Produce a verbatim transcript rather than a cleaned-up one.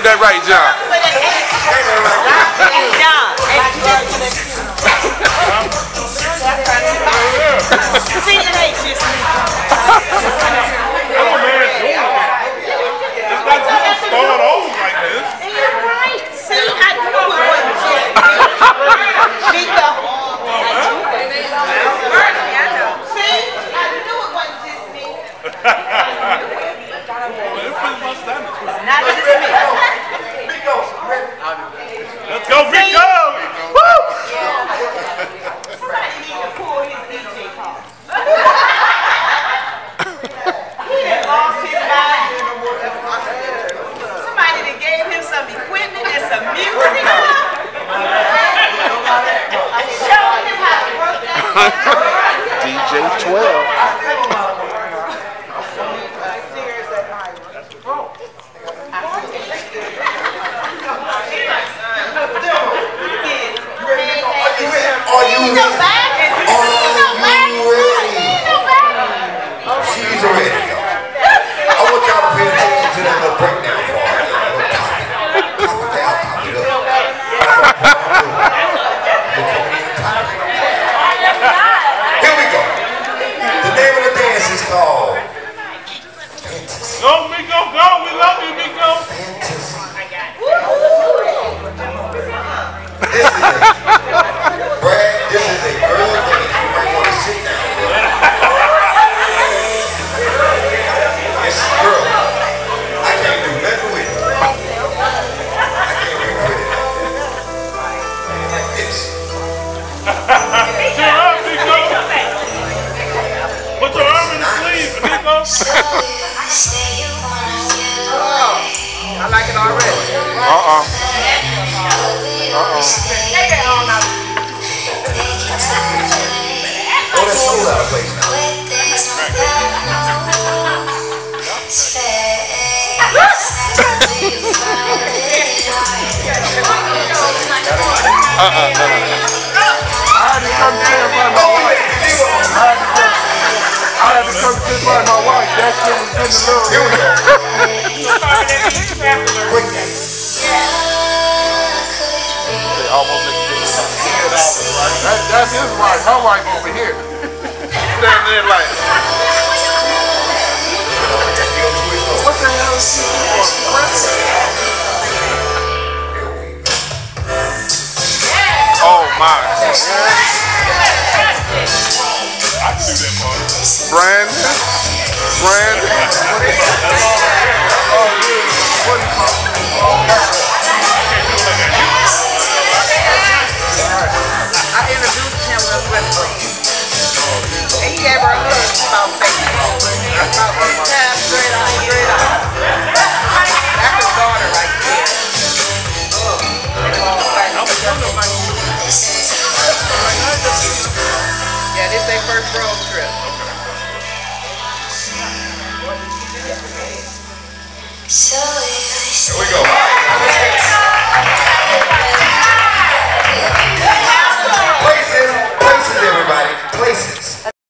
Ain't that right, John? John. See, it ain't just me. Come on, man. It's not just start off like this. You're right. See, I knew it wasn't just me. Nico. See, I knew it wasn't just me. Not just me. Let's go, Rico! Woo! Somebody need to pull his D J car. He done lost his mind. Somebody that gave him some equipment and some music. Showing him how to work that. D J twelve. Are you ready? Are you ready? She's ready. I want y'all to pay attention to that little breakdown for her. Pop it down, pop it up. Here we go. The name of the dance is called Fantasy. Go, Miko, go. We love you, Miko. Fantasy. This is a Brad, this is a girl dance. You might want to sit down. This is girl. I can't do nothing with it. I can't do with it. Like this. Put your arm, Miko. Put your arm in the sleeve, Miko. I like it already. Uh-uh. Uh-uh. Oh, that's so out of place now. Uh-uh. I had to come sit by my wife. I had to come sit by my wife. That shit was in the little. Here we go. Break that. Almost that, that's his wife. Her wife over here. Standing there like. What the hell is she doing? Oh my. I can do that part. Brandon. Brandon. Oh yeah. What is my I introduced him with Westbrook. And he gave her a hug about face. About one time, straight on, straight on. That's his daughter right there. Yeah, this is their first road trip. Here we go.